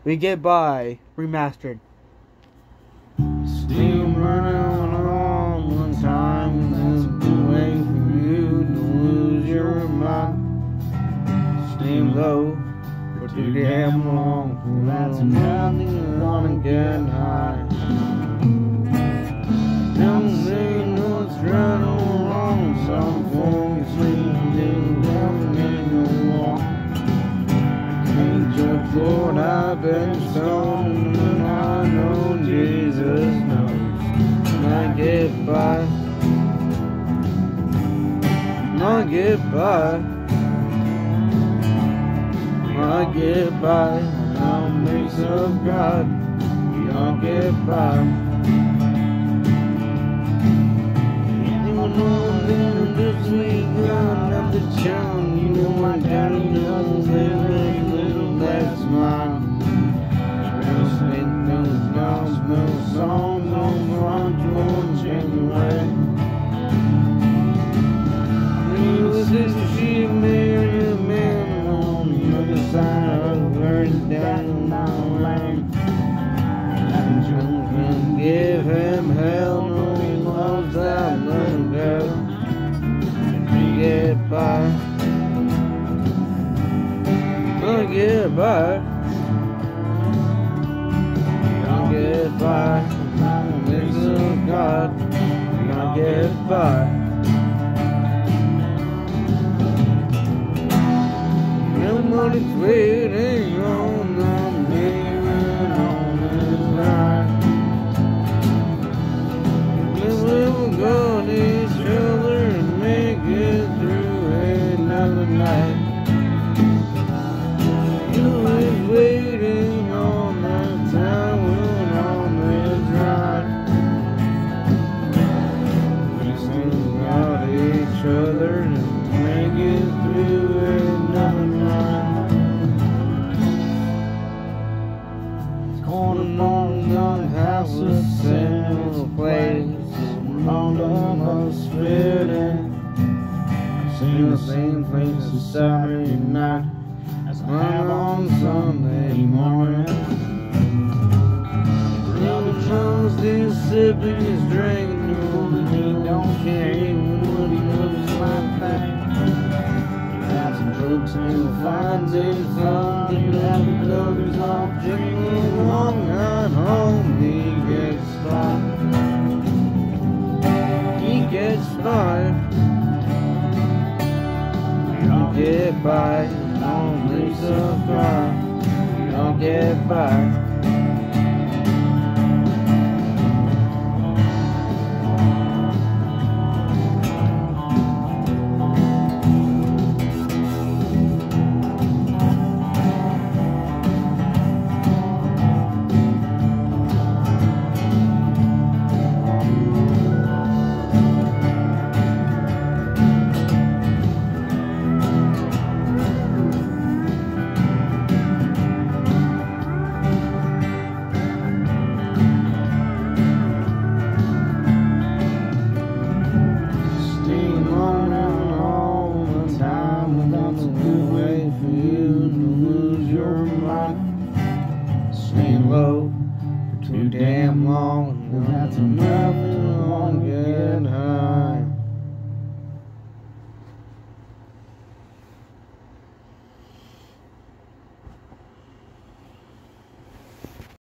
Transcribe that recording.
We Get By remastered. Still running on one time, that's the way for you to lose your mind. Stay low for too damn long, for that's nothing gonna get high. Don't say no, it's right or wrong, some folks sleep down in the wall. Can't judge, Lord, I've been stoned, and I know Jesus knows. I get by, I get by, I get by, no mix of God, I get by. Anyone know that this week I'm not the child, you know my daddy knows little that's mine. No snake, no smells, no songs, no front door, January. Needless to she married a man on the other side of the earth down in my land. And you can give him hell, no he loves that little girl. We get by, I get by. Get by, mix of God, I'll get by. Nobody's waiting on them, leaving on this line. We will go to each other and make it through another night. You ain't waiting on that time. Other and make it through another night. Corner on the house of single place, all of us fitting. I've seen the same place on Saturday night as I have on Sunday morning. Brother Jones is sipping his drink, and he don't care what he knows my thing. Got some drugs and he'll find it fun. He'll have the brothers all drinking along at home. He gets by, he gets by. I'll get by, don't leave so far. I'll get by. Staying low for too damn long, that's enough to